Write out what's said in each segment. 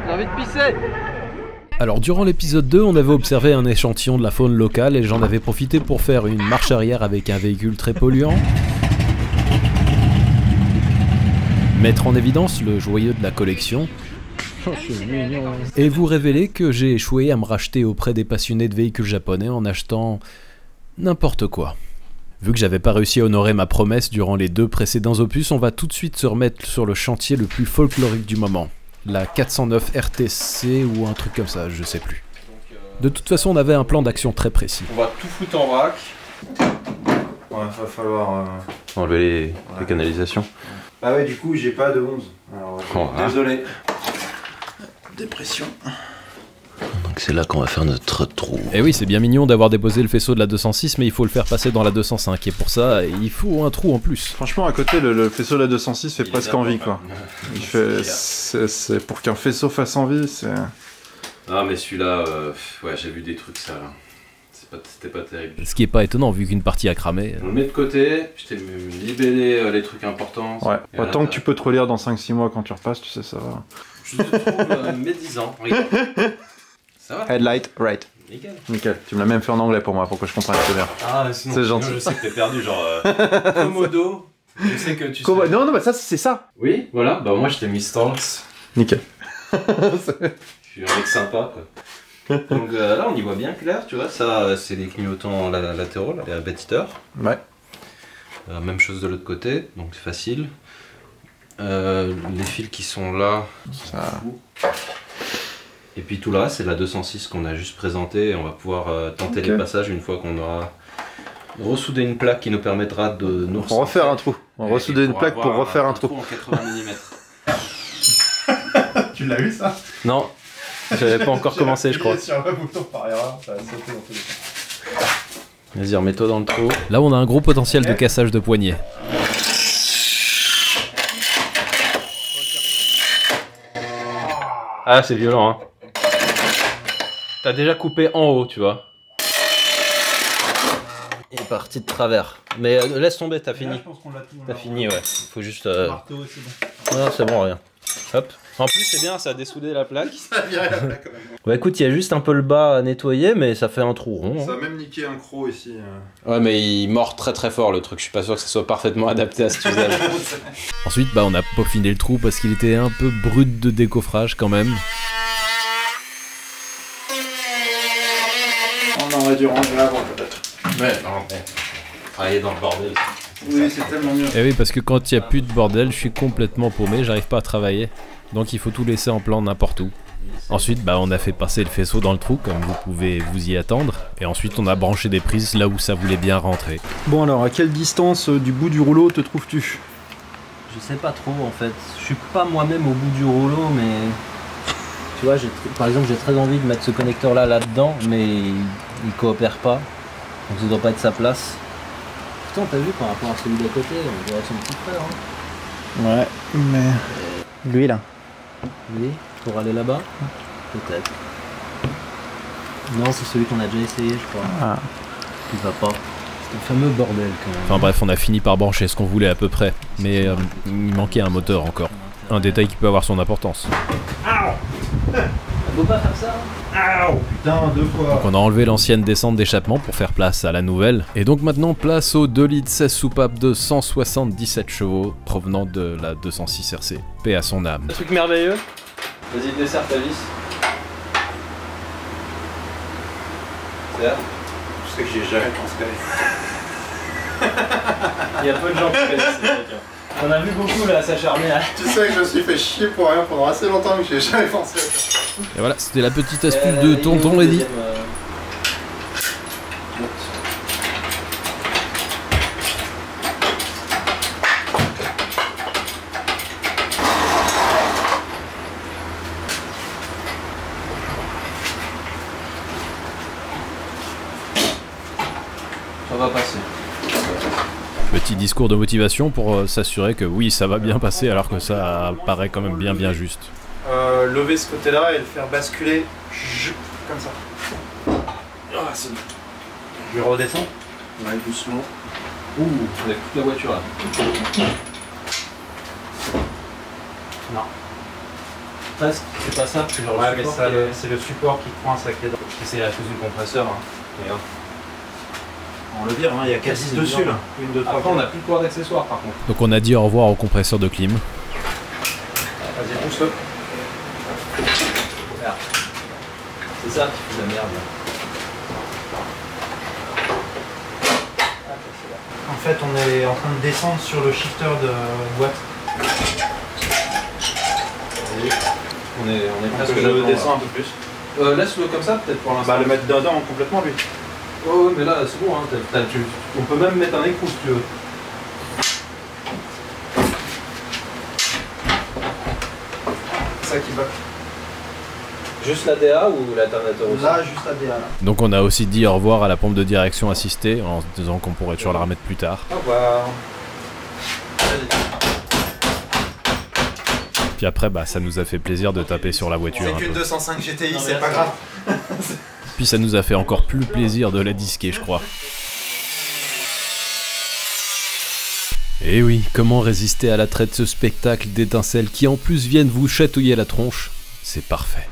J'ai envie de pisser. Alors durant l'épisode 2, on avait observé un échantillon de la faune locale et j'en avais profité pour faire une marche arrière avec un véhicule très polluant. Mettre en évidence le joyau de la collection. Et vous révéler que j'ai échoué à me racheter auprès des passionnés de véhicules japonais en achetant n'importe quoi. Vu que j'avais pas réussi à honorer ma promesse durant les 2 précédents opus, on va tout de suite se remettre sur le chantier le plus folklorique du moment. La 409 RTC ou un truc comme ça, je sais plus. De toute façon, on avait un plan d'action très précis. On va tout foutre en vrac. Ouais, va falloir enlever les canalisations. Ah ouais, du coup, j'ai pas de 11. Alors, voilà. Désolé. Dépression. Donc c'est là qu'on va faire notre trou. Et oui, c'est bien mignon d'avoir déposé le faisceau de la 206, mais il faut le faire passer dans la 205. Et pour ça, il faut un trou en plus. Franchement, à côté, le faisceau de la 206 fait presque envie, quoi. Il fait... C'est pour qu'un faisceau fasse envie, c'est... Ah mais celui-là, ouais, j'ai vu des trucs ça là. C'était pas terrible. Ce qui est pas étonnant vu qu'une partie a cramé. On le met de côté, je t'ai libellé les trucs importants. Ouais, tant que tu peux te relire dans 5-6 mois quand tu repasses, tu sais, ça va. Je te trouve médisant. Regarde. Ça va? Headlight, right. Nickel. Nickel. Tu me l'as même fait en anglais pour moi, pour que je comprenne très bien. Ah, sinon, c'est gentil. Je sais que t'es perdu, genre... Komodo. Je sais que tu sais... Non, non, bah ça, c'est ça. Oui, voilà. Bah moi, je t'ai mis Stalks. Nickel. Je suis un mec sympa, quoi. Donc là, on y voit bien clair, tu vois. Ça, c'est les clignotants latéraux, là, les répétiteurs. Ouais. Même chose de l'autre côté, donc c'est facile. Les fils qui sont là, ça... Et puis tout là, c'est la 206 qu'on a juste présenté et on va pouvoir tenter les passages une fois qu'on aura ressoudé une plaque qui nous permettra de nous refaire un trou. On va ressouder une plaque pour refaire un trou. En 80 mm. Tu l'as eu ça? Non, j'avais pas encore commencé je crois. Sur un bouton par erreur, ça a sauté dans tous les cas. Vas-y, remets-toi dans le trou. Là on a un gros potentiel de cassage de poignée. Ah c'est violent hein. T'as déjà coupé en haut, tu vois. Il est parti de travers. Mais laisse tomber, t'as fini. T'as fini, ouais. Faut juste... Marteau, c'est bon. Non, c'est bon, rien. Hop. En plus, c'est bien, ça a dessoudé la plaque. Ça a viré la plaque quand même. Bah écoute, il y a juste un peu le bas à nettoyer, mais ça fait un trou rond. Ça a même niqué un croc ici. Ouais, mais il mord très très fort le truc. Je suis pas sûr que ça soit parfaitement adapté à cet usage. Ensuite, bah on a peaufiné le trou parce qu'il était un peu brut de décoffrage quand même. On aurait dû ranger avant peut-être. Ouais, non, mais... Travailler dans le bordel. Oui, c'est tellement mieux. Et oui, parce que quand il n'y a plus de bordel, je suis complètement paumé, j'arrive pas à travailler. Donc il faut tout laisser en plan n'importe où. Ensuite, bah on a fait passer le faisceau dans le trou, comme vous pouvez vous y attendre. Et ensuite, on a branché des prises là où ça voulait bien rentrer. Bon alors, à quelle distance du bout du rouleau te trouves-tu? Je sais pas trop en fait. Je suis pas moi-même au bout du rouleau, mais... Tu vois, par exemple, j'ai très envie de mettre ce connecteur là-dedans, mais il coopère pas. Donc ça doit pas être sa place. Putain, t'as vu par rapport à celui d'à côté, on dirait son petit frère. Hein. Ouais, mais... Lui là. Lui, pour aller là-bas? Peut-être. Non, c'est celui qu'on a déjà essayé, je crois. Ah. Il va pas. C'est un fameux bordel quand même. Enfin bref, on a fini par brancher ce qu'on voulait à peu près. Mais il manquait un moteur encore. Un détail qui peut avoir son importance. Faut pas faire ça. Putain, 2 fois. Donc on a enlevé l'ancienne descente d'échappement pour faire place à la nouvelle. Et donc maintenant place aux 2 litres 16 soupapes de 177 chevaux provenant de la 206 RC. Paix à son âme. Un truc merveilleux. Vas-y, desserre ta vis. Serre. Je sais que j'y ai jamais pensé. Il y a peu de gens qui connaissent ces trucs. On a vu beaucoup là s'acharner à... Tu sais que je me suis fait chier pour rien pendant assez longtemps que j'y ai jamais pensé. Et voilà, c'était la petite astuce de tonton Eddy. Ça va passer. Petit discours de motivation pour s'assurer que oui, ça va bien passer alors que ça paraît quand même bien juste. Lever ce côté-là et le faire basculer comme ça. Ah, c'est bon. Je redescends. Ouais, doucement. Ouh, on a toute la voiture là. Non. Presque, c'est pas ça, c'est genre Ouais, le mais support c'est le support qui coince avec les dents. c'est à cause du compresseur. Hein. Regarde. On le vire, hein, il y a 4 Quasi dessus dedans. là. 1, 2, 3. Après, on n'a plus de poids d'accessoires par contre. Donc on a dit au revoir au compresseur de clim. Vas-y, pousse-le. Regarde. C'est ça qui fout la merde. En fait, on est en train de descendre sur le shifter de boîte. On est presque Je là-dedans, descends là. un peu plus. Laisse-le comme ça peut-être pour l'instant. Bah, le mettre dedans complètement lui. Ouais, mais là c'est bon, hein. On peut même mettre un écrou si tu veux. C'est ça qui va. Juste la DA ou l'alternateur aussi? Là, juste la DA. Là. Donc on a aussi dit au revoir à la pompe de direction assistée en se disant qu'on pourrait toujours la remettre plus tard. Au revoir. Puis après, bah, ça nous a fait plaisir de taper sur la voiture. C'est un qu'une peu. 205 GTI, Non, mais c'est là, pas c'est- grave. Puis ça nous a fait encore plus plaisir de la disquer, je crois. Et oui, comment résister à l'attrait de ce spectacle d'étincelles qui en plus viennent vous chatouiller la tronche? C'est parfait.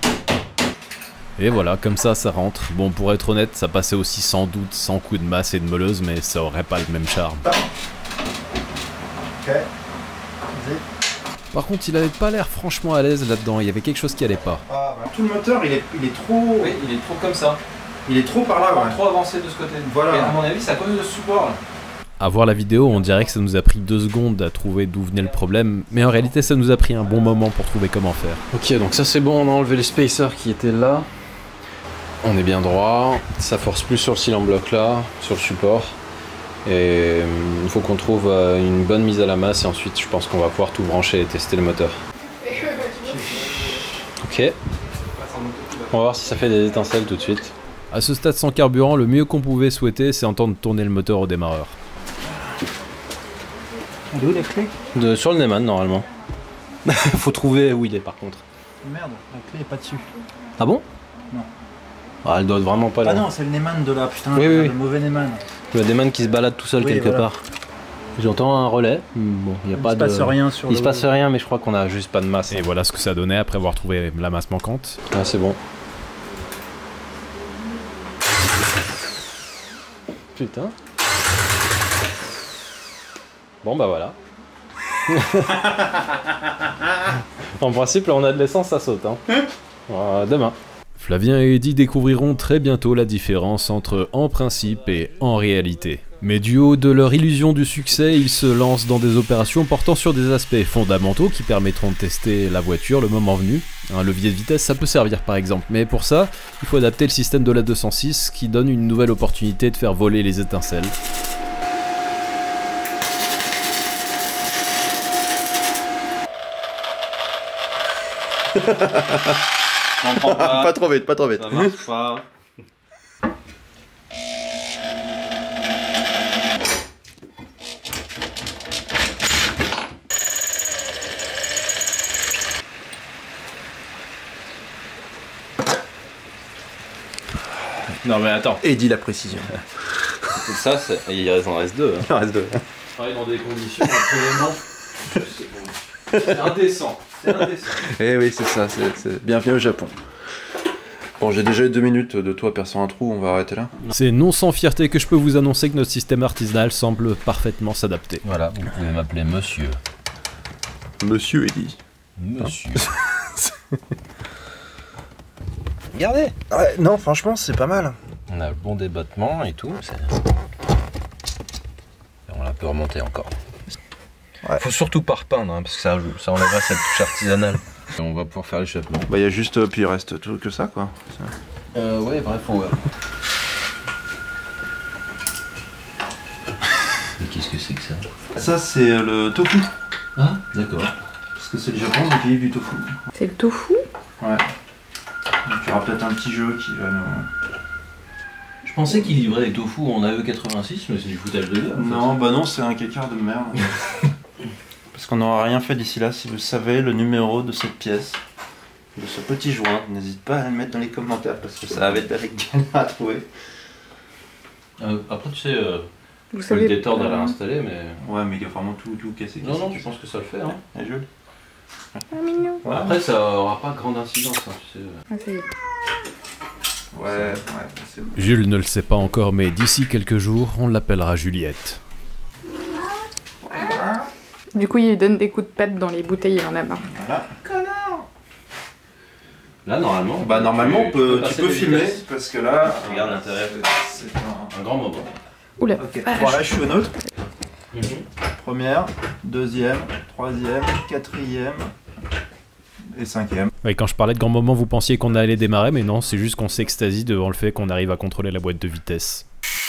Et voilà, comme ça rentre. Bon, pour être honnête, ça passait aussi sans doute sans coup de masse et de meuleuse, mais ça aurait pas le même charme. Ok. Vas-y. Par contre, il avait pas l'air franchement à l'aise là-dedans, il y avait quelque chose qui allait pas. Ah, bah. Tout le moteur, il est trop. Oui, il est trop comme ça. Il est trop par là, ouais. Trop avancé de ce côté. Voilà. Et à mon avis, c'est à cause de ce support là. À voir la vidéo, on dirait que ça nous a pris 2 secondes à trouver d'où venait le problème, mais en réalité ça nous a pris un bon moment pour trouver comment faire. Ok, donc ça c'est bon, on a enlevé les spacers qui étaient là. On est bien droit, ça force plus sur le cylindre bloc là, sur le support. Et il faut qu'on trouve une bonne mise à la masse et ensuite je pense qu'on va pouvoir tout brancher et tester le moteur. Ok. On va voir si ça fait des étincelles tout de suite. À ce stade sans carburant, le mieux qu'on pouvait souhaiter, c'est entendre tourner le moteur au démarreur. Elle est où les clés? Sur le Neyman normalement. Faut trouver où il est par contre. Merde, la clé est pas dessus. Ah bon? Non. Ah, elle doit vraiment pas Ah là. non, c'est le Neyman de là, putain, Oui, le oui. mauvais Neyman. Le Neyman qui se balade tout seul Oui, quelque voilà. part. J'entends un relais. Bon, il y a Il pas se de. passe rien sur Il se passe rien, mais je crois qu'on a juste pas de masse. Et voilà ce que ça donnait après avoir trouvé la masse manquante. Ah, c'est bon. Putain. Bon bah voilà. En principe, là on a de l'essence, ça saute. Hein. Demain. Flavien et Eddy découvriront très bientôt la différence entre en principe et en réalité. Mais du haut de leur illusion du succès, ils se lancent dans des opérations portant sur des aspects fondamentaux qui permettront de tester la voiture le moment venu. Un levier de vitesse, ça peut servir par exemple, mais pour ça, il faut adapter le système de la 206 qui donne une nouvelle opportunité de faire voler les étincelles. Pas trop vite, pas trop vite. Ça marche pas. Non mais attends. Et dit la précision. Ça, il en reste deux. Hein. Il en reste deux. Travailler dans des conditions absolument. C'est indécent. C'est indécent. Eh oui, c'est ça, c'est bienvenue au Japon. Bon, j'ai déjà eu 2 minutes de toi perçant un trou, on va arrêter là. C'est non sans fierté que je peux vous annoncer que notre système artisanal semble parfaitement s'adapter. Voilà, vous pouvez m'appeler monsieur. Monsieur Eddy. Monsieur. Regardez. Ouais, non, franchement, c'est pas mal. On a le bon débattement et tout. Et on la peut remonter encore. Ouais. Faut surtout pas repeindre, hein, parce que ça enlèvera cette touche artisanale. Et on va pouvoir faire l'échappement. Bah, il y a juste, puis il reste tout que ça, quoi. Ouais, bref, on va. Mais qu'est-ce que c'est que ça? Ça, c'est le tofu. Ah, d'accord. Parce que c'est le Japon, le pays du tofu. C'est le tofu? Ouais. Donc, il y aura peut-être un petit jeu qui va nous. Je pensais qu'il livrait des tofu en AE86, mais c'est du foutage de gueule. en fait. Non, bah non, c'est un cacar de merde. Parce qu'on n'aura rien fait d'ici là. Si vous savez le numéro de cette pièce, de ce petit joint, n'hésite pas à le mettre dans les commentaires parce que ça va être avec galère à trouver. Après, tu sais, Vous tu peux le savez détordre à l'installer, mais. Ouais, mais il y a vraiment tout cassé. Non, non, je pense que ça le fait. Hein. Et Jules Mignon. Ouais. Après, ça aura pas grande incidence, hein, tu sais. Ah, ça y est. Ouais, c'est bon. Jules ne le sait pas encore, mais d'ici quelques jours, on l'appellera Juliette. Du coup, il lui donne des coups de patte dans les bouteilles, il en a marre. Voilà. Là, normalement. Bah normalement tu peux passer filmer les vitesses. parce que là, Regarde l'intérieur. c'est Un grand moment. Oula. Ok, vache. bon là je suis au neutre. Première, deuxième, troisième, quatrième et cinquième. Ouais, quand je parlais de grand moment, vous pensiez qu'on allait démarrer, mais non, c'est juste qu'on s'extasie devant le fait qu'on arrive à contrôler la boîte de vitesse.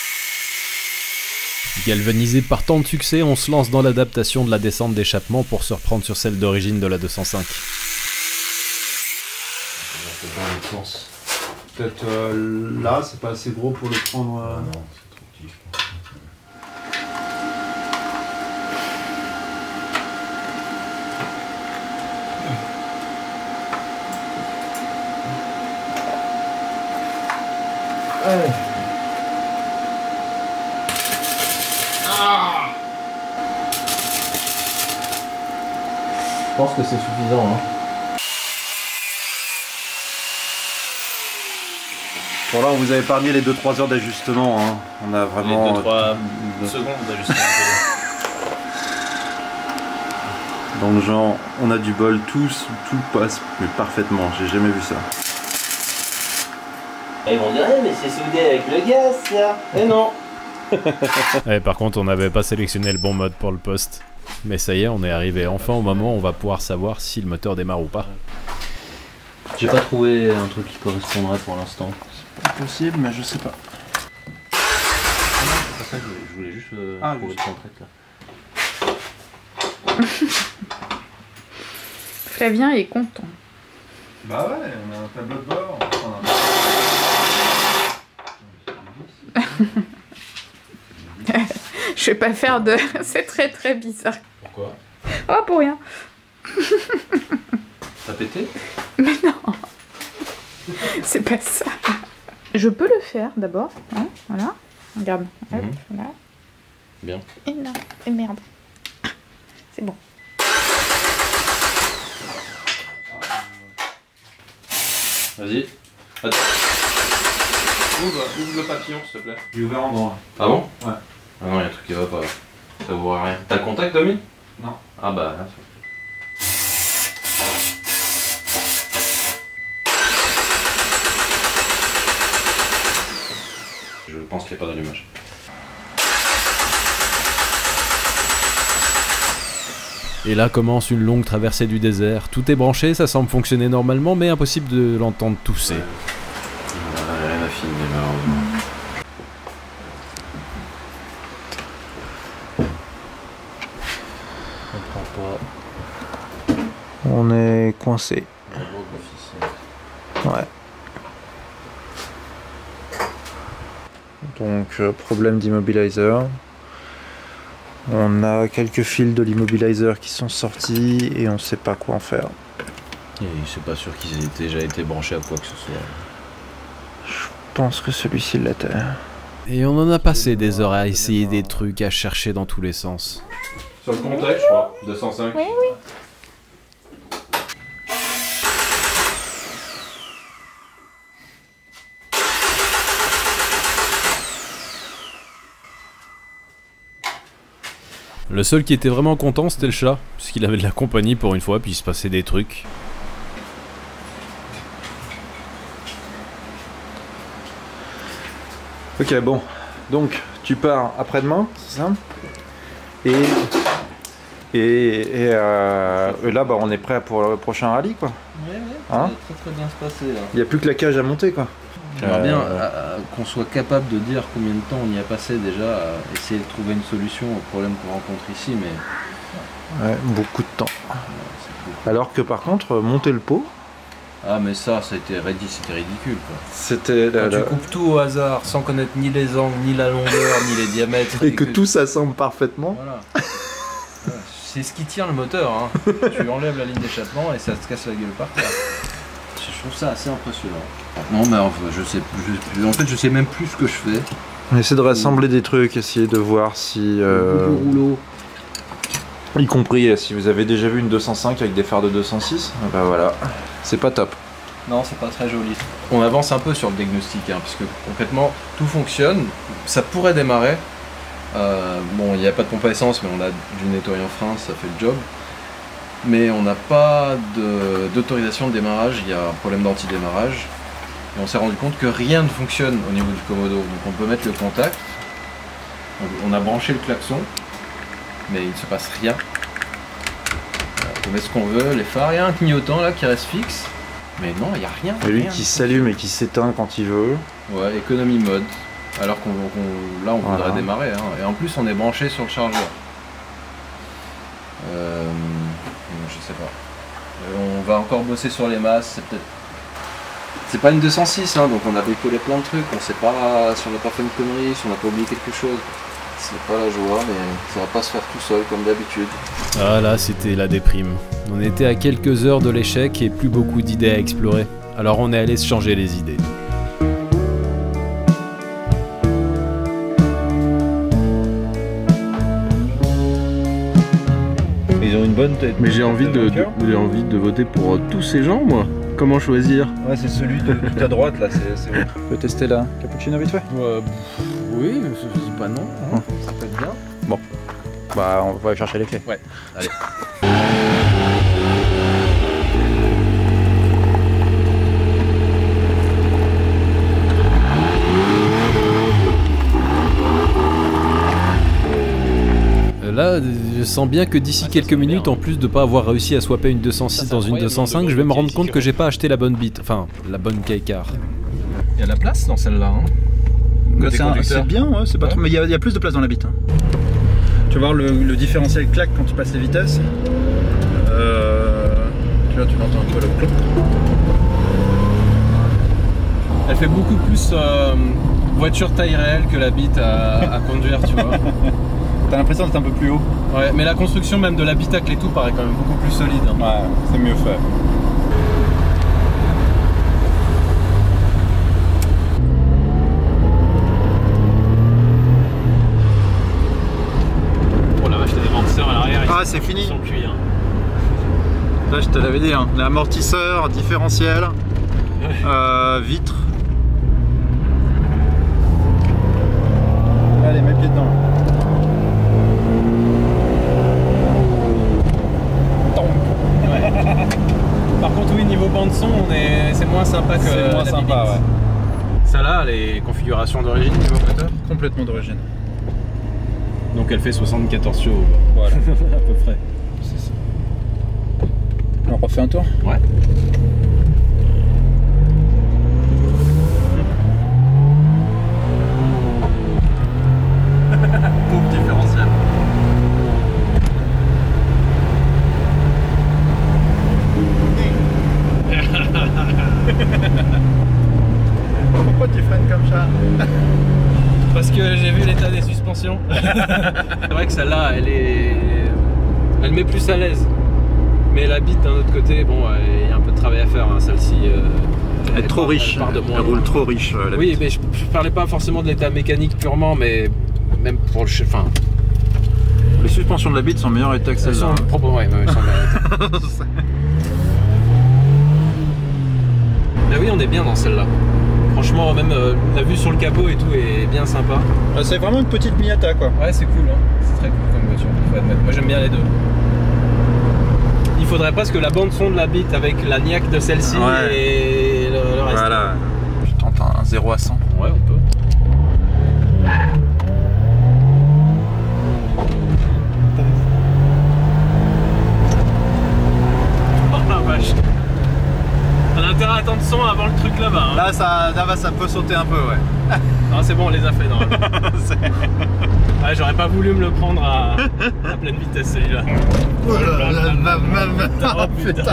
Galvanisé par tant de succès, on se lance dans l'adaptation de la descente d'échappement pour se reprendre sur celle d'origine de la 205. Peut-être là, c'est pas assez gros pour le prendre. Non, c'est trop petit. Je pense que c'est suffisant. Hein. Bon là on vous a épargné les 2-3 heures d'ajustement. Hein. On a vraiment. Les 2-3 secondes d'ajustement. Dans le genre, on a du bol, tout passe mais parfaitement. J'ai jamais vu ça. Et ils vont dire, mais c'est soudé avec le gaz, ça. Et non. Ouais, par contre, on n'avait pas sélectionné le bon mode pour le poste. Mais ça y est, on est arrivé enfin au moment où on va pouvoir savoir si le moteur démarre ou pas. J'ai pas trouvé un truc qui correspondrait pour l'instant. Pas possible, mais je sais pas. C'est pas ça, je voulais juste trouver le centrette là. Flavien est content. Bah ouais, on a un tableau de bord. Je vais pas faire de... C'est très très bizarre. Pourquoi? Oh, pour rien. T'as pété? Mais non. C'est pas ça. Je peux le faire d'abord. Hein, voilà. Regarde. Hop, voilà. Bien. Et non. Et merde. C'est bon. Vas-y. Attends. Ouvre le papillon, s'il te plaît. J'ai ouvert en grand. Ah bon? Ouais. Ah non, il y a un truc qui va pas. Ça vaut rien. T'as le contact, Tommy? Non. Ah bah là, je pense qu'il n'y a pas d'allumage. Et là commence une longue traversée du désert. Tout est branché, ça semble fonctionner normalement, mais impossible de l'entendre tousser. Rien à filmer, malheureusement. On est coincé. Ouais. Donc problème d'immobilizer. On a quelques fils de l'immobilizer qui sont sortis et on sait pas quoi en faire. Et c'est pas sûr qu'ils aient déjà été branchés à quoi que ce soit. Je pense que celui-ci l'était. Et on en a passé des heures à essayer des trucs, à chercher dans tous les sens. Sur le contact, je crois. 205. Oui, oui. Le seul qui était vraiment content, c'était le chat, puisqu'il avait de la compagnie pour une fois, puis il se passait des trucs. Ok, bon. Donc, tu pars après-demain, c'est ça? Et là, bah, on est prêt pour le prochain rallye, quoi. Ouais, Hein ça va très bien se passer là. Il n'y a plus que la cage à monter, quoi. J'aimerais bien qu'on soit capable de dire combien de temps on y a passé déjà à essayer de trouver une solution au problème qu'on rencontre ici, mais Ouais, beaucoup de temps. c'est beaucoup. Alors que par contre, monter le pot, Ah mais ça a été c'était ridicule quoi. c'était... Quand tu coupes tout au hasard sans connaître ni les angles, ni la longueur, ni les diamètres. Et que tout s'assemble parfaitement. Voilà. Voilà. C'est ce qui tient le moteur, hein. Tu enlèves la ligne d'échappement et ça te casse la gueule par terre. Je trouve ça assez impressionnant. Non mais enfin, en fait je sais même plus ce que je fais. On essaie de rassembler des trucs, essayer de voir si... Le rouleau. Y compris si vous avez déjà vu une 205 avec des phares de 206, bah voilà, c'est pas top. Non, c'est pas très joli. On avance un peu sur le diagnostic, hein, puisque concrètement tout fonctionne, ça pourrait démarrer. Bon, il n'y a pas de pompe à essence, mais on a du nettoyant frein, ça fait le job. Mais on n'a pas d'autorisation de démarrage, il y a un problème d'anti-démarrage. Et on s'est rendu compte que rien ne fonctionne au niveau du Komodo. Donc on peut mettre le contact, on a branché le klaxon, mais il ne se passe rien. On peut mettre ce qu'on veut, les phares, il y a un clignotant là qui reste fixe. Mais non, il n'y a rien. Et lui rien. qui s'allume et qui s'éteint quand il veut. Ouais, économie mode. Alors là on Voilà. voudrait démarrer. Hein. Et en plus on est branché sur le chargeur. Je sais pas. On va encore bosser sur les masses. C'est peut-être. C'est pas une 206, hein, donc on a bricolé plein de trucs. On sait pas si on n'a pas fait une connerie, si on n'a pas oublié quelque chose. C'est pas la joie, mais ça va pas se faire tout seul comme d'habitude. Ah là, c'était la déprime. On était à quelques heures de l'échec et plus beaucoup d'idées à explorer. Alors on est allé se changer les idées. Ils ont une bonne tête. Mais j'ai envie de voter pour tous ces gens, moi. Comment choisir? Ouais, c'est celui de tout à droite là, c'est bon. On peut tester la cappuccino vite fait? Oui, je dis pas non. Hein. Ça peut être bien. Bon. Bah, on va aller chercher les clés. Ouais, allez. Là, je sens bien que d'ici quelques minutes, en plus de pas avoir réussi à swapper une 206 dans une 205, je vais me rendre compte que j'ai pas acheté la bonne bite, enfin la bonne K-car. Il y a de la place dans celle-là. Hein. C'est bien, ouais, c'est pas trop, mais il y a plus de place dans la bite. Hein. Tu vas voir le différentiel claque quand tu passes les vitesses. Tu vois, tu l'entends un peu le clop. Elle fait beaucoup plus voiture taille réelle que la bite à conduire, tu vois. T'as l'impression d'être un peu plus haut. Ouais, mais la construction même de l'habitacle et tout paraît quand même beaucoup plus solide. Hein. Ouais, c'est mieux fait. Oh la vache, t'as des ventisseurs à l'arrière. Ah, c'est fini. Ils sont cuits, hein. Là, je te l'avais dit, hein. L'amortisseur, différentiel, vitre. Allez, mets le pied dedans. Par contre, oui, niveau bande son, c'est moins sympa que C'est moins la sympa, Bibit. ouais. Ça là, les configurations d'origine niveau moteur. Complètement d'origine. Donc elle fait 74 chevaux. Voilà. À peu près. On refait un tour? Ouais. Pauvre différentiel. Pourquoi tu freines comme ça? Parce que j'ai vu l'état des suspensions. C'est vrai que celle-là, elle met plus à l'aise. Mais la bite d'un autre côté, bon, il y a un peu de travail à faire. Hein. Celle-ci, Elle est trop riche. Elle roule trop riche. La oui, bite. mais je parlais pas forcément de l'état mécanique purement, mais même pour le enfin, Les suspensions de la bite sont meilleures état que elles celle-là. sont propres, ouais, elles sont meilleures. Bah oui, on est bien dans celle-là. Franchement, même la vue sur le capot et tout est bien sympa. C'est vraiment une petite Miata, quoi. Ouais, c'est cool, hein. C'est très cool comme voiture, faut admettre. Moi j'aime bien les deux. Il faudrait presque la bande son de la bite avec la niaque de celle-ci Ouais. et le reste. Voilà. Je tente un 0 à 100. Ouais, on peut. Oh la vache. On a intérêt à attendre son avant le truc là-bas. Hein. Là, ça peut sauter un peu, ouais. Ah, c'est bon, on les a fait normalement. Ouais, j'aurais pas voulu me le prendre à pleine vitesse celui-là. Oh putain.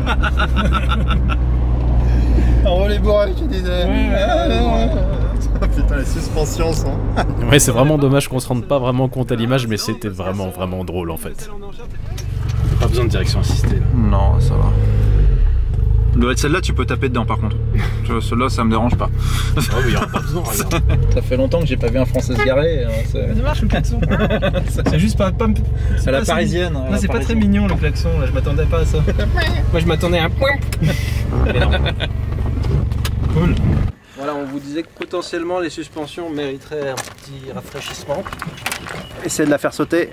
On les bourrés, tu disais. Putain, les suspensions sont. Ouais, c'est vraiment dommage qu'on se rende pas vraiment compte à l'image, mais c'était vraiment drôle en fait. Pas besoin de direction assistée là. Non, ça va. Celle-là, tu peux taper dedans par contre. Celle-là, ça me dérange pas. Oh, il n'y aura pas besoin, regarde. Ça fait longtemps que j'ai pas vu un Français se garer. Hein, Ça marche le klaxon. C'est juste pas c'est la parisienne. Non, c'est pas très mignon le klaxon, là, je m'attendais pas à ça. Moi je m'attendais à un point. Mais non. Cool. Voilà, on vous disait que potentiellement les suspensions mériteraient un petit rafraîchissement. Essaye de la faire sauter.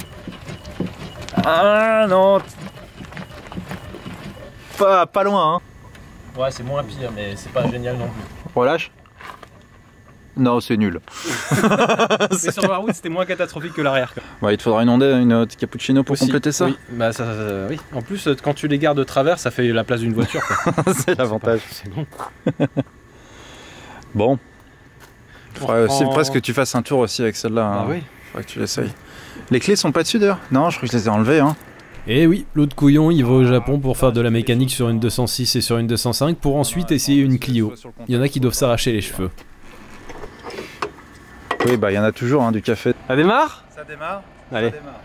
Ah non. Pas loin, hein. Ouais, c'est moins pire, mais c'est pas génial non plus. Relâche. Non, c'est nul. Mais sur la route, c'était moins catastrophique que l'arrière. Ouais, il te faudra une cappuccino pour Aussi, compléter ça. Oui, bah oui. En plus, quand tu les gardes de travers, ça fait la place d'une voiture. C'est l'avantage. C'est bon. Bon. On C'est reprend- presque que tu fasses un tour aussi avec celle-là. Ah hein. oui. Faudrait que tu l'essayes. Les clés sont pas dessus d'ailleurs? Non, je crois que je les ai enlevées. Hein. Et oui, l'autre couillon, il va au Japon pour faire de la mécanique sur une 206 et sur une 205 pour ensuite essayer une Clio. Il y en a qui doivent s'arracher les cheveux. Oui, bah il y en a toujours hein, du café. Ça démarre? Ça démarre. Allez. Ça démarre.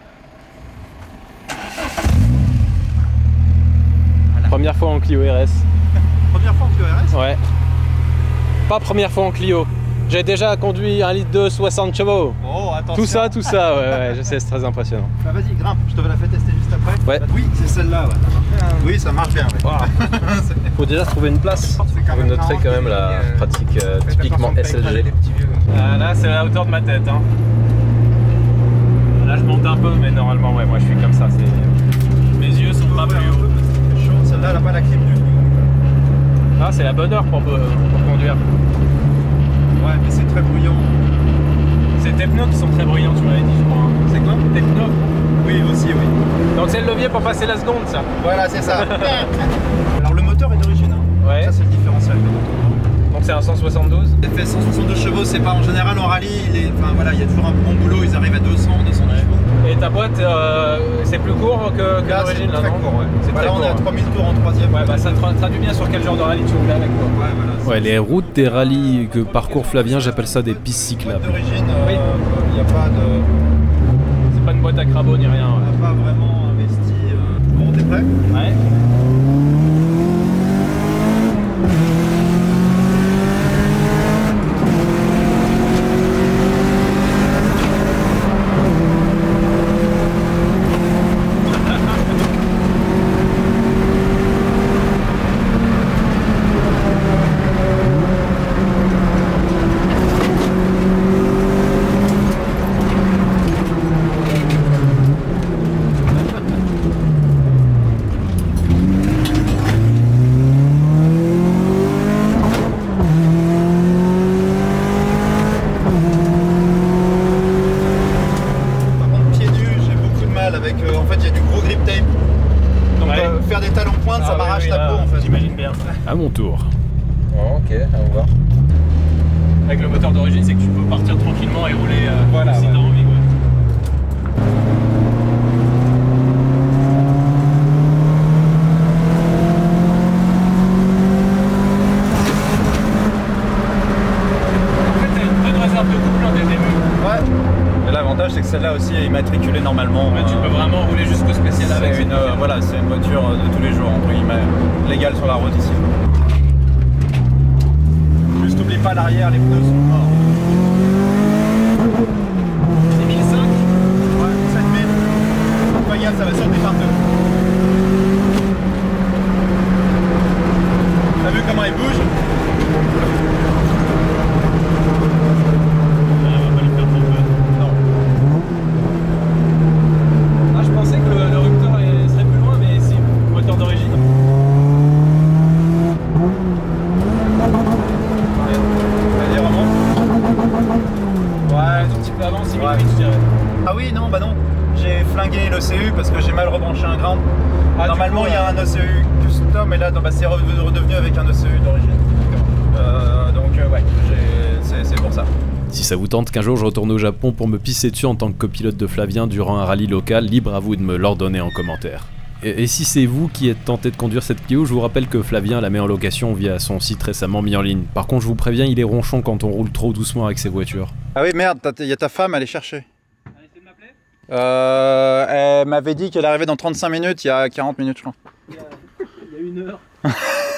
Première fois en Clio RS. Première fois en Clio RS? Ouais. Pas première fois en Clio. J'ai déjà conduit un litre de 60 chevaux. Oh, attention. Tout ça, ouais, je sais, c'est très impressionnant. Bah vas-y, grimpe, je te la fais tester juste après. Ouais. Oui, c'est celle-là, ouais. Oui, ça marche bien. Ouais. Wow. Faut déjà trouver une place. Vous noterez quand même la pratique typiquement SLG. Là, c'est la hauteur de ma tête. Hein. Là, je monte un peu, mais normalement, ouais, moi je suis comme ça. Mes yeux sont pas plus hauts. Celle-là, elle n'a pas la clim du tout. Ah, c'est la bonne heure pour conduire. Ouais, mais c'est très bruyant. C'est tes pneus qui sont très bruyants, tu m'avais dit, je crois. C'est quoi? Tes pneus. Oui, aussi, oui. Donc c'est le levier pour passer la seconde, ça. Voilà, c'est ça. Alors le moteur est d'origine. Hein. Ouais. Ça, c'est le différentiel. Donc c'est un 172. Il fait 162 chevaux, c'est pas en général en rallye. Enfin voilà, il y a toujours un bon boulot, ils arrivent à 200, 210 chevaux. Et ta boîte, c'est plus court que Là, l'origine, c'est là, très non? court, ouais. C'est Bah, très là, on est à court. 3000 tours en troisième. Ouais, bah ça traduit bien sur quel genre de rallye tu roulais avec, quoi. Ouais, voilà. Ouais, les routes des rallyes que parcourt Flavien, j'appelle ça des pistes cyclables. D'origine, Oui. il n'y a pas de. C'est pas une boîte à crabot ni rien. On n'a pas vraiment investi. Bon, t'es prêt? Ouais. Par contre, pieds nus, j'ai beaucoup de mal avec. En fait, il y a du gros grip tape. Donc, Ouais. faire des talons pointes, ça m'arrache la peau en fait. J'imagine bien. À mon tour. Oh, ok, on va voir. Avec le moteur d'origine, c'est que tu peux partir tranquillement et rouler Voilà, si ouais. t'as envie. Ouais. En fait, t'as une bonne réserve de couple en début. Ouais. Et l'avantage, c'est que celle-là aussi est immatriculée normalement. Mais tu peux vraiment rouler jusqu'au spécial avec. C'est une, voilà, c'est une voiture de tous les jours, entre guillemets, légale sur la route ici. Juste n'oublie pas l'arrière, les pneus sont morts. C'est 1005. Ouais, 7000. Regarde, ça va sauter partout. T'as vu comment il bouge? Non. Ah, je pensais que le rupteur serait plus loin, mais si, moteur d'origine. Vas-y, remonte. Ouais, un petit peu avant, 6 Ouais. minutes, je dirais. Ah oui, non, bah non. J'ai flingué l'OCU parce que j'ai mal rebranché un ground. Ah, Normalement, du coup, il y a un OCU custom et là, bah, c'est redevenu avec un OCU d'origine. Donc, ouais, c'est pour ça. Si ça vous tente qu'un jour je retourne au Japon pour me pisser dessus en tant que copilote de Flavien durant un rallye local, libre à vous de me l'ordonner en commentaire. Et si c'est vous qui êtes tenté de conduire cette Clio, je vous rappelle que Flavien la met en location via son site récemment mis en ligne. Par contre, je vous préviens, il est ronchon quand on roule trop doucement avec ses voitures. Ah oui, merde, il y a ta femme, elle est chercher. Elle a essayé de m'appeler Elle m'avait dit qu'elle arrivait dans 35 minutes, il y a 40 minutes, je crois. Il y a 1 heure.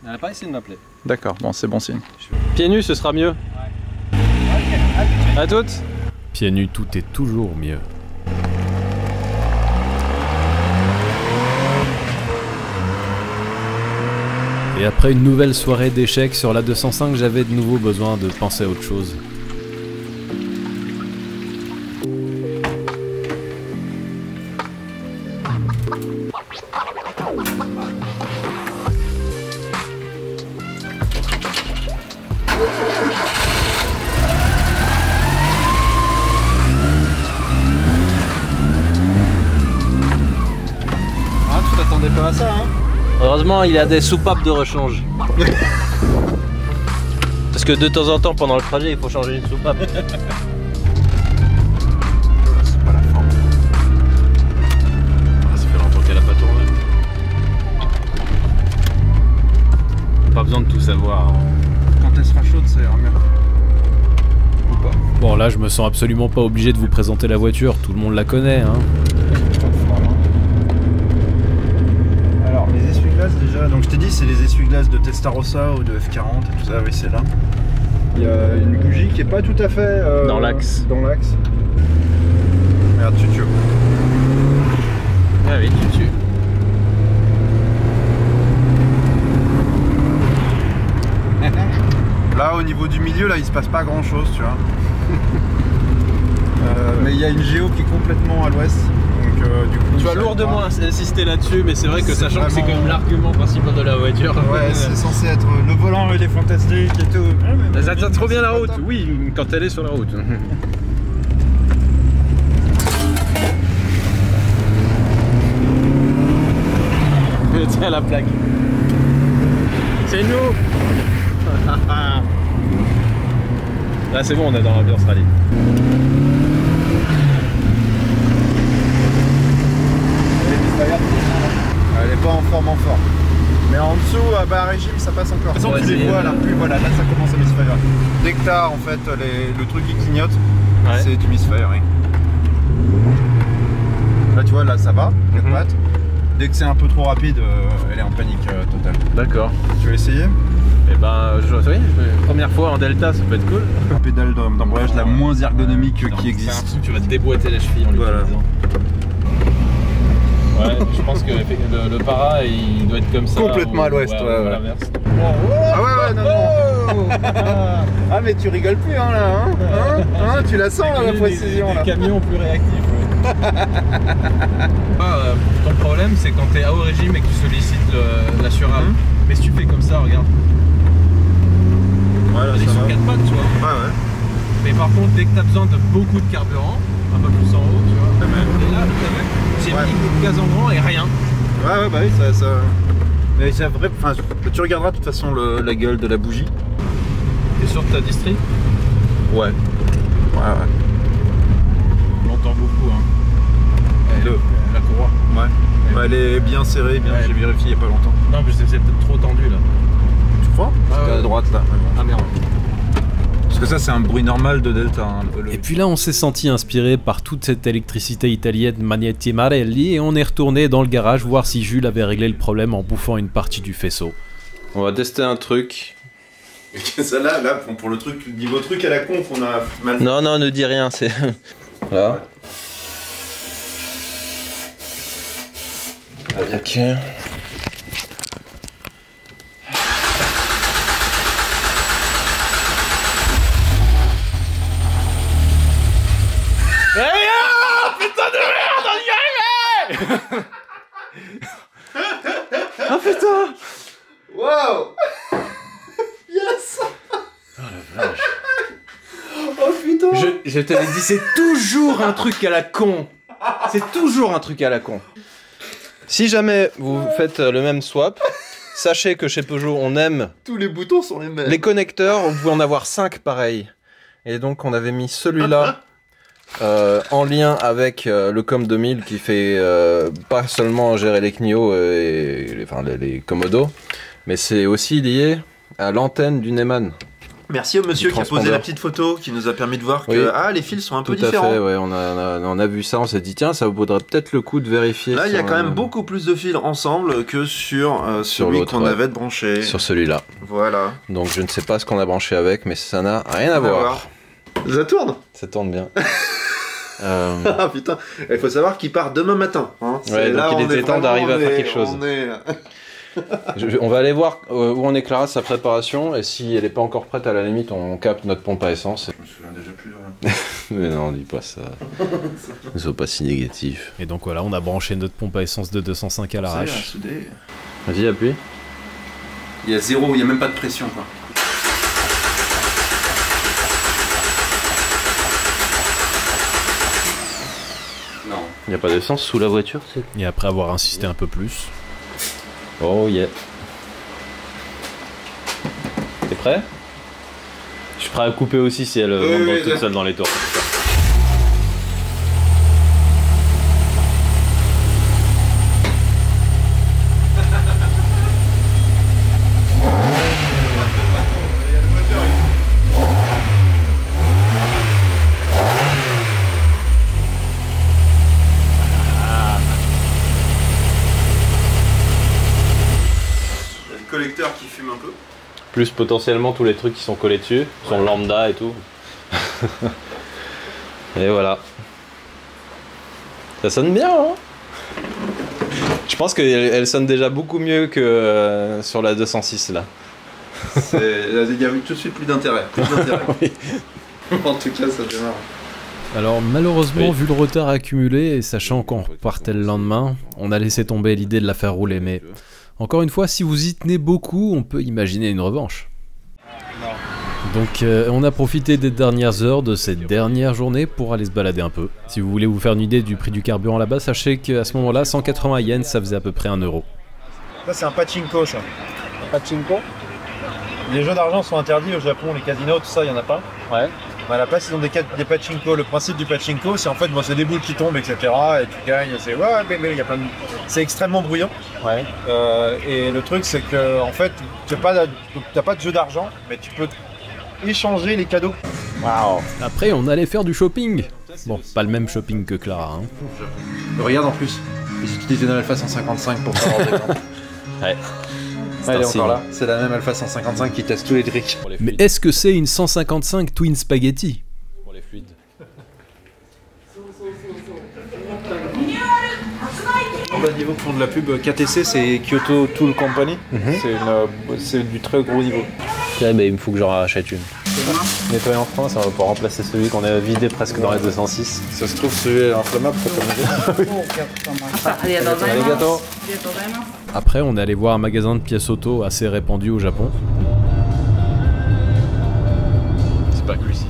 Elle a pas essayé de m'appeler. D'accord, bon, c'est bon signe. Pieds nus, ce sera mieux. À toutes. Pieds nus, tout est toujours mieux. Et après une nouvelle soirée d'échecs sur la 205, j'avais de nouveau besoin de penser à autre chose. Ah, tu t'attendais pas à ça, hein? Heureusement, il y a des soupapes de rechange. Parce que de temps en temps, pendant le trajet, il faut changer une soupape. C'est pas la forme. Ah, ça fait longtemps qu'elle a pas tourné. Pas besoin de tout savoir. Quand elle sera chaude, ça ira mieux. Ou pas. Bon là, je me sens absolument pas obligé de vous présenter la voiture, tout le monde la connaît, hein. Alors, les essuie-glaces déjà, donc je t'ai dit, c'est les essuie-glaces de Testarossa ou de F40 et tout ça, oui, c'est là. Il y a une bougie qui est pas tout à fait Dans l'axe. Dans l'axe. Regarde, tu. Ah oui, tu. Là, au niveau du milieu, là, il se passe pas grand chose, tu vois. Mais il y a une géo qui est complètement à l'ouest. Donc, du coup, Tu vas ça lourdement va. insister là-dessus, mais c'est vrai que C'est sachant que c'est quand vraiment- même l'argument principal de la voiture. Ouais, c'est censé être le volant, il est fantastique et tout. Ça tient trop bien la route, oui, quand elle est sur la route. Tiens la plaque. C'est nous. Là c'est bon, on est dans l'ambiance rallye. Elle est pas en forme. Mais en dessous, à régime, ça passe encore. De toute façon, tu les vois là, plus voilà, là ça commence à misfire. Dès que t'as en fait le truc qui clignote, Ouais. c'est du misfire. Oui. Là tu vois, là ça va, 4 pattes. Dès que c'est un peu trop rapide, elle est en panique totale. D'accord. Tu veux essayer? Et ben, oui, première fois en delta, ça peut être cool. La pédale d'embrayage la moins ergonomique qui existe. Tu vas te déboîter la cheville en Voilà. l'utilisant. Ouais, je pense que le para il doit être comme ça. Complètement à l'ouest, ouais. l'inverse. Ah ouais, non. Ah mais tu rigoles plus hein là, hein, tu la sens là, la précision là. Des camions plus réactifs. Ton problème c'est quand t'es à haut régime et que tu sollicites l'assurable. Mais si tu fais comme ça, regarde. Ouais, là, Elle est ça sur va. 4 pattes, tu vois. Ouais. Mais par contre, dès que t'as besoin de beaucoup de carburant, un peu plus en haut, tu vois. Et là, j'ai mis une coup de gaz en grand et rien. Ouais, bah oui, ça. Mais c'est vrai, enfin, tu regarderas de toute façon la gueule de la bougie. T'es sûr que t'as distri? Ouais. On l'entend beaucoup, hein. La courroie. Ouais. Bah, elle est bien serrée, bien. Ouais. J'ai vérifié il y a pas longtemps. Non, mais c'est peut-être trop tendu là. Tu crois? C'était ouais. à droite là. Ah merde. Parce que ça, c'est un bruit normal de Delta. Hein, Et puis là, on s'est senti inspiré par toute cette électricité italienne Magneti Marelli et on est retourné dans le garage voir si Jules avait réglé le problème en bouffant une partie du faisceau. On va tester un truc. ça là, pour le truc, niveau truc à la conf, on a mal. Non, non, ne dis rien, c'est... Là. Ok. Ah putain! Wow. Yes. Oh putain. Je te l'ai dit, c'est toujours un truc à la con. C'est toujours un truc à la con. Si jamais vous faites le même swap, sachez que chez Peugeot, on aime Tous les boutons sont les mêmes. les connecteurs, vous pouvez en avoir 5 pareils. Et donc on avait mis celui-là en lien avec le COM 2000 qui fait pas seulement gérer les Clio et les Commodo, mais c'est aussi lié à l'antenne du Neumann. Merci au monsieur qui a posé la petite photo, qui nous a permis de voir que les fils sont un peu différents. Tout à fait, ouais. On a vu ça, on s'est dit tiens, ça vaudrait peut-être le coup de vérifier. Là, il y a quand même beaucoup plus de fils ensemble que sur celui qu'on avait branché. Sur celui-là. Voilà. Donc je ne sais pas ce qu'on a branché avec, mais ça n'a rien à voir. Ça tourne. Ça tourne bien. Ah putain, il faut savoir qu'il part demain matin. Hein. Ouais, donc il était temps d'arriver à faire quelque chose. On va aller voir où on est Clara de sa préparation, et si elle n'est pas encore prête, à la limite, on capte notre pompe à essence. Je me souviens déjà plus. Hein. Mais non, dis pas ça. Ne sois pas si négatif. Et donc voilà, on a branché notre pompe à essence de 205 à l'arrache. Vas-y, appuie. Il y a zéro, il n'y a même pas de pression, quoi. Non. Il n'y a pas d'essence sous la voiture, c'est... Et après avoir insisté un peu plus... Oh yeah. T'es prêt? Je suis prêt à couper aussi si elle monte toute seule dans les tours. Collecteur qui fume un peu. Plus potentiellement tous les trucs qui sont collés dessus, sont lambda et tout. Et voilà. Ça sonne bien, hein? Je pense qu'elle sonne déjà beaucoup mieux que sur la 206 là. Il y a tout de suite plus d'intérêt. Oui. En tout cas, ça démarre. Alors malheureusement, vu le retard accumulé et sachant qu'on repartait le lendemain, on a laissé tomber l'idée de la faire rouler, mais... Encore une fois, si vous y tenez beaucoup, on peut imaginer une revanche. Donc on a profité des dernières heures de cette dernière journée pour aller se balader un peu. Si vous voulez vous faire une idée du prix du carburant là-bas, sachez qu'à ce moment-là, 180 yens, ça faisait à peu près 1 €. Ça c'est un pachinko ça. Pachinko? Les jeux d'argent sont interdits au Japon, les casinos, tout ça, il n'y en a pas. Ouais. À la place, ils ont des pachinko. Le principe du pachinko, c'est en fait, c'est des boules qui tombent, etc. Et tu gagnes. C'est il y a plein de... C'est extrêmement bruyant. Ouais. Et le truc, c'est que en fait, t'as pas de jeu d'argent, mais tu peux échanger les cadeaux. Waouh. Après, on allait faire du shopping. Bon, pas le même shopping que Clara. Hein. Regarde en plus, ils utilisent une Alpha 155 pour faire leurs écrans. Ouais. Elle est encore là. C'est la même Alpha 155 qui teste tous les tricks. Mais est-ce que c'est une 155 Twin Spaghetti? Pour les fluides. Au niveau fond de la pub, KTC c'est Kyoto Tool Company. C'est du très gros niveau. Ouais, mais il me faut que j'en rachète une. Nettoyer en France, on va pouvoir remplacer celui qu'on a vidé presque dans les 206. Ça se trouve, celui est inflammable, comme Allez, gâteau. Après, on est allé voir un magasin de pièces auto assez répandu au Japon. C'est pas Chrissy.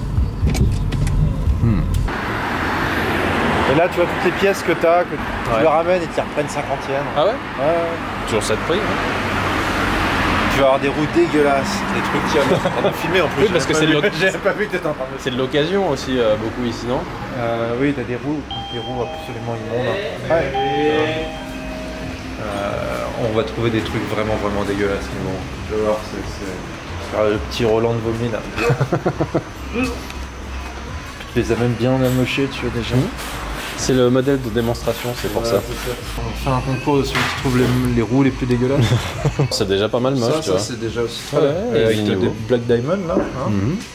Et là, tu vois toutes les pièces que tu as, que tu leur ramènes et tu reprennent 50 yens. Ah ouais? Ouais. Toujours ça de prix, hein. Tu vas avoir des roues dégueulasses, des trucs qui ont filmé en plus. Oui, parce que c'est de l'occasion aussi, beaucoup ici, non? Oui, t'as des roues absolument immondes. Ouais. On va trouver des trucs vraiment dégueulasses, mais bon, je vais voir, c'est le petit Roland de vomi là. Tu les as même bien amochés, tu vois déjà. C'est le modèle de démonstration, c'est pour ça. On va faire un concours de celui qui trouve les roues les plus dégueulasses. C'est déjà pas mal moche, tu vois. Ça c'est déjà aussi très bien. Avec des Black Diamond là. Hein.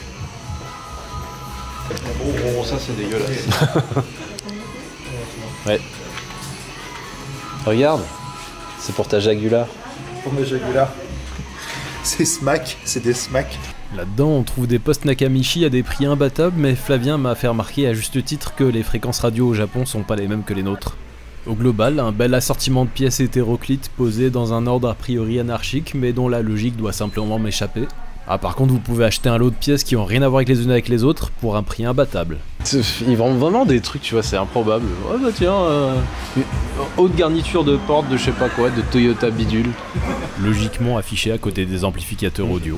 Oh, ça c'est dégueulasse. Ouais. Regarde, c'est pour ta Jagular. Pour mes Jagular. C'est Smack, c'est des Smack. Là-dedans, on trouve des postes Nakamichi à des prix imbattables, mais Flavien m'a fait remarquer à juste titre que les fréquences radio au Japon sont pas les mêmes que les nôtres. Au global, un bel assortiment de pièces hétéroclites posées dans un ordre a priori anarchique, mais dont la logique doit simplement m'échapper. Ah, par contre, vous pouvez acheter un lot de pièces qui ont rien à voir avec les unes avec les autres pour un prix imbattable. Ils vendent vraiment des trucs, tu vois, c'est improbable. Oh bah tiens, haute garniture de porte de je sais pas quoi, de Toyota bidule. Logiquement affiché à côté des amplificateurs audio.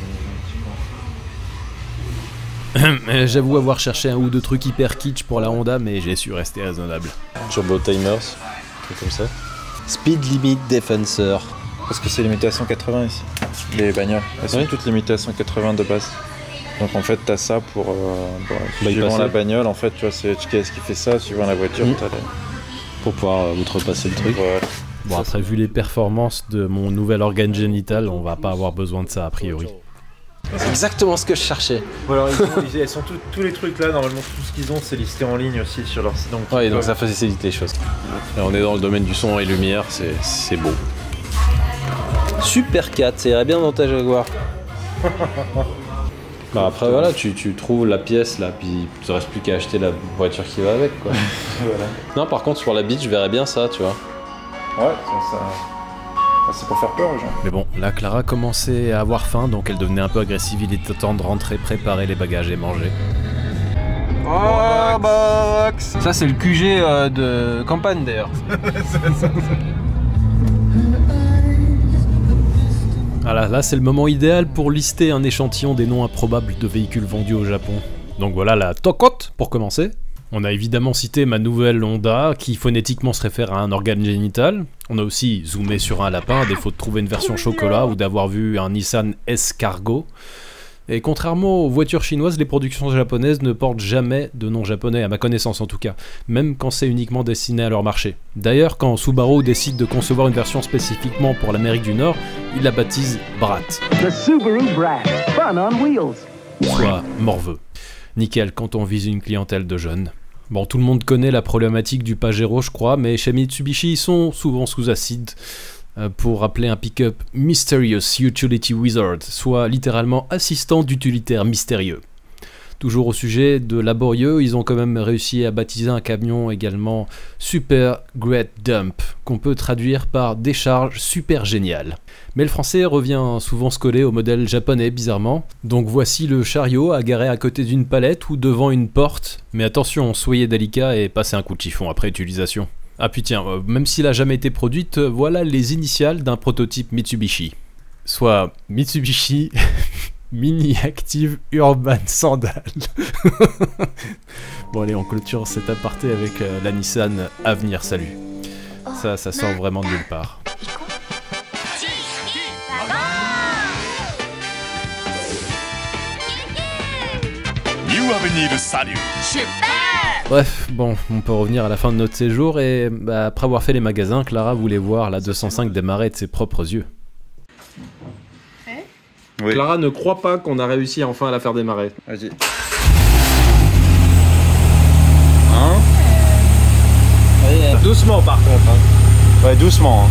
J'avoue avoir cherché un ou deux trucs hyper kitsch pour la Honda, mais j'ai su rester raisonnable. Turbo timers, truc comme ça. Speed limit defensor. Parce que c'est limité à 180 ici. les bagnoles. Elles sont Oui. toutes limitées à 180 de base. Donc en fait, t'as ça pour suivant Bypasser. la bagnole. En fait, tu vois, c'est HKS qui fait ça. Suivant la voiture, Mm. t'as les... Pour pouvoir outrepasser le truc. Ouais. Bon, après, vu les performances de mon nouvel organe génital, on va pas avoir besoin de ça a priori. C'est exactement ce que je cherchais. Voilà, elles sont tous les trucs là. Normalement, tout ce qu'ils ont, c'est listé en ligne aussi sur leur site. Donc, Ouais, donc ça facilite les choses. Là, on est dans le domaine du son et lumière, c'est beau. Super 4, ça irait bien dans ta Jaguar. Bah après voilà, tu trouves la pièce là, puis il te reste plus qu'à acheter la voiture qui va avec quoi. voilà. Non par contre sur la beach je verrais bien ça tu vois. Ouais, c'est pour faire peur aux gens. Mais bon, là, Clara commençait à avoir faim, donc elle devenait un peu agressive. Il était temps de rentrer, préparer les bagages et manger. Oh box. Ça c'est le QG de campagne d'ailleurs. Voilà, là c'est le moment idéal pour lister un échantillon des noms improbables de véhicules vendus au Japon. Donc voilà la Tokote pour commencer. On a évidemment cité ma nouvelle Honda qui phonétiquement se réfère à un organe génital. On a aussi zoomé sur un lapin à défaut de trouver une version chocolat ou d'avoir vu un Nissan S-Cargo. Et contrairement aux voitures chinoises, les productions japonaises ne portent jamais de nom japonais, à ma connaissance en tout cas, même quand c'est uniquement destiné à leur marché. D'ailleurs, quand Subaru décide de concevoir une version spécifiquement pour l'Amérique du Nord, il la baptise Brat, The Subaru Brat, fun on wheels. soit morveux. Nickel quand on vise une clientèle de jeunes. Bon, tout le monde connaît la problématique du Pajero, je crois, mais chez Mitsubishi, ils sont souvent sous acide. Pour appeler un pick-up Mysterious Utility Wizard, soit littéralement assistant d'utilitaire mystérieux. Toujours au sujet de laborieux, ils ont quand même réussi à baptiser un camion également Super Great Dump, qu'on peut traduire par décharge super géniale. Mais le français revient souvent se coller au modèle japonais bizarrement, donc voici le chariot agarré à côté d'une palette ou devant une porte, mais attention, soyez délicat et passez un coup de chiffon après utilisation. Ah puis tiens, même s'il a jamais été produite, voilà les initiales d'un prototype Mitsubishi. Soit Mitsubishi Mini Active Urban Sandal. Bon allez, on clôture cet aparté avec la Nissan Avenir Salut. Ça sort vraiment de nulle part. Bref, bon, on peut revenir à la fin de notre séjour et après avoir fait les magasins, Clara voulait voir la 205 démarrer de ses propres yeux. Oui. Clara ne croit pas qu'on a réussi enfin à la faire démarrer. Vas-y. Hein? Doucement par contre. Hein. Ouais, doucement. Hein.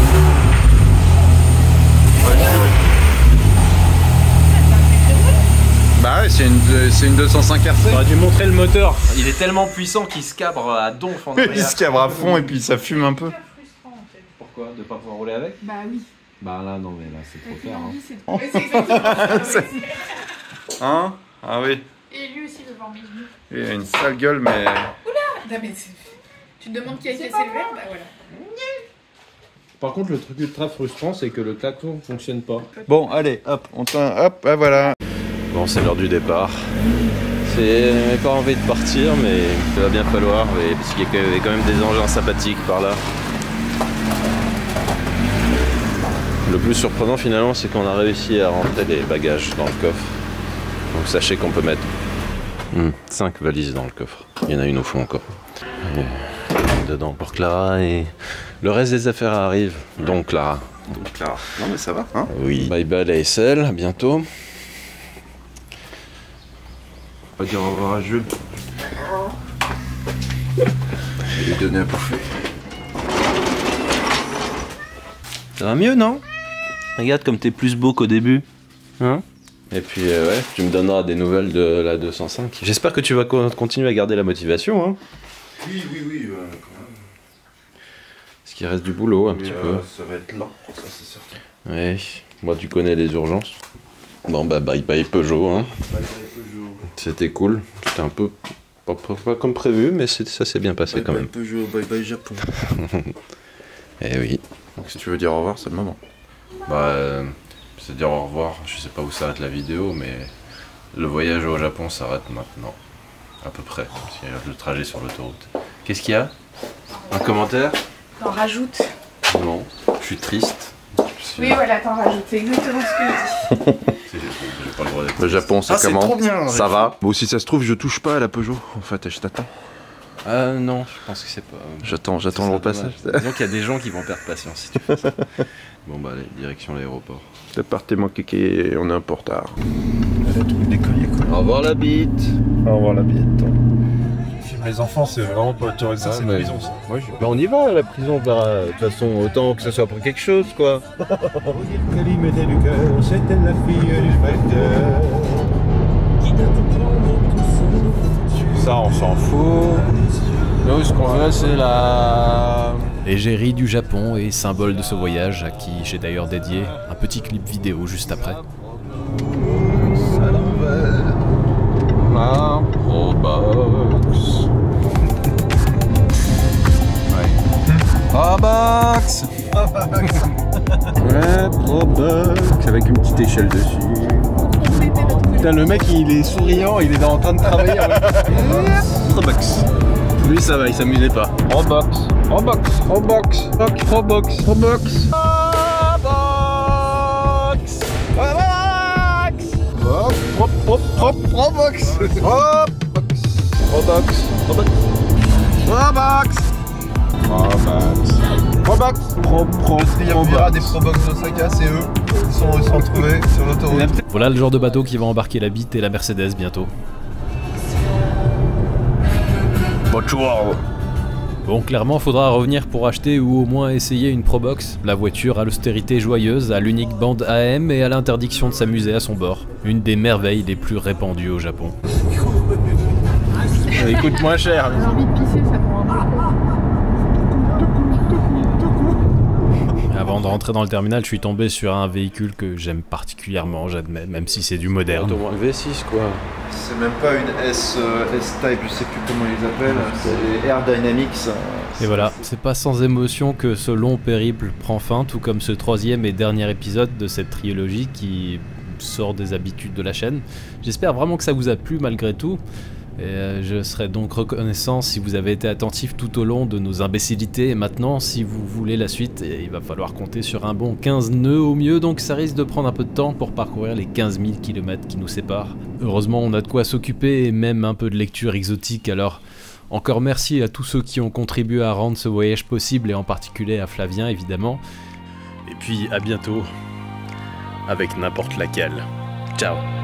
Bah ouais, c'est une 205 RC. On aurait dû montrer le moteur. Il est tellement puissant qu'il se cabre à donf en arrière. Il se cabre à fond et puis ça fume un peu. Pourquoi? De pas pouvoir rouler avec? Bah oui. Bah là non mais là c'est trop clair. Hein. C'est exactement ça. Hein? Ah oui. Et lui aussi devant mes yeux. Il a une sale gueule mais... Non, mais tu te demandes qui a cassé le verre? Bah voilà. Par contre le truc ultra frustrant c'est que le klaxon fonctionne pas. Bon, allez, hop, hop, ah, voilà. Bon c'est l'heure du départ. J'ai pas envie de partir mais il va bien falloir parce qu'il y a quand même des engins sympathiques par là. Le plus surprenant finalement c'est qu'on a réussi à rentrer les bagages dans le coffre. Donc sachez qu'on peut mettre 5 valises dans le coffre. Il y en a une au fond encore. Et dedans pour Clara et le reste des affaires arrivent. Donc Clara. Donc là, non mais ça va, hein? Oui. Bye bye la SL, à bientôt. On va dire au revoir à Jules. Je vais lui donner à bouffer. Ça va mieux non? Regarde comme t'es plus beau qu'au début. Hein? Et puis ouais, tu me donneras des nouvelles de la 205. J'espère que tu vas continuer à garder la motivation. Hein? Oui, quand même. Parce qu'il reste du boulot un petit peu. Ça va être lent, ça c'est certain. Ouais, moi tu connais les urgences. Bon bah bye bye Peugeot. Hein. C'était cool. C'était un peu pas comme prévu, mais ça s'est bien passé quand même. Peugeot, bye bye Japon. Eh oui. Donc si tu veux dire au revoir, c'est le moment. Bah, c'est dire au revoir. Je sais pas où s'arrête la vidéo, mais le voyage au Japon s'arrête maintenant. À peu près. Parce qu'il y a le trajet sur l'autoroute. Qu'est-ce qu'il y a? Un commentaire? On rajoute. Non. Je suis triste. dessus. Oui, voilà, t'en rajoutes, c'est exactement ce que je dis. Le Japon, c'est comment? trop bien. Ça va? Bon, si ça se trouve, je touche pas à la Peugeot. En fait, je t'attends. Non, je pense que c'est pas... J'attends le repassage. Disons qu'il y a des gens qui vont perdre patience si tu fais ça. Bon bah allez, direction l'aéroport. T'as parté mon kéké, on est un peu en retard. Elle a tout décollé quoi. Au revoir la bite. Au revoir la bite. Les enfants, c'est vraiment pas autorisé, Ah, c'est mais- prison ça. Bah on y va à la prison, de toute façon, autant que ce soit pour quelque chose quoi. Qu'elle y mettait du cœur, c'était la fille du spectre. Ça on s'en fout. Nous ce qu'on veut c'est la... Égérie du Japon et symbole de ce voyage, à qui j'ai d'ailleurs dédié un petit clip vidéo juste après. Ma Probox. Probox. Ouais, Probox avec une petite échelle dessus. Putain, le mec il est souriant, il est en train de travailler. Probox. Lui ça va, il s'amusait pas. Probox. Probox. Probox. Probox. Probox. Probox. Probox. Probox. Probox. Probox. Probox. Il y aura des Probox d'Osaka, c'est eux. Ils sont retrouvés sur l'autoroute. Voilà le genre de bateau qui va embarquer la bite et la Mercedes bientôt. Bonjour. Bon, clairement, faudra revenir pour acheter ou au moins essayer une Probox, la voiture à l'austérité joyeuse, à l'unique bande AM et à l'interdiction de s'amuser à son bord. Une des merveilles les plus répandues au Japon. Il coûte moins cher. J'ai envie de pisser, ça prend un peu. Avant de rentrer dans le terminal, je suis tombé sur un véhicule que j'aime particulièrement, j'admets, même si c'est du moderne. Au moins le V6 quoi. C'est même pas une S-Type, je sais plus comment ils appellent. C'est Air Dynamics. Et voilà, c'est pas sans émotion que ce long périple prend fin, tout comme ce troisième et dernier épisode de cette trilogie qui sort des habitudes de la chaîne. J'espère vraiment que ça vous a plu malgré tout. Et je serais donc reconnaissant si vous avez été attentif tout au long de nos imbécilités. Et maintenant, si vous voulez la suite, il va falloir compter sur un bon 15 nœuds au mieux, donc ça risque de prendre un peu de temps pour parcourir les 15 000 km qui nous séparent. Heureusement, on a de quoi s'occuper et même un peu de lecture exotique, alors encore merci à tous ceux qui ont contribué à rendre ce voyage possible, et en particulier à Flavien évidemment. Et puis à bientôt, avec n'importe laquelle. Ciao.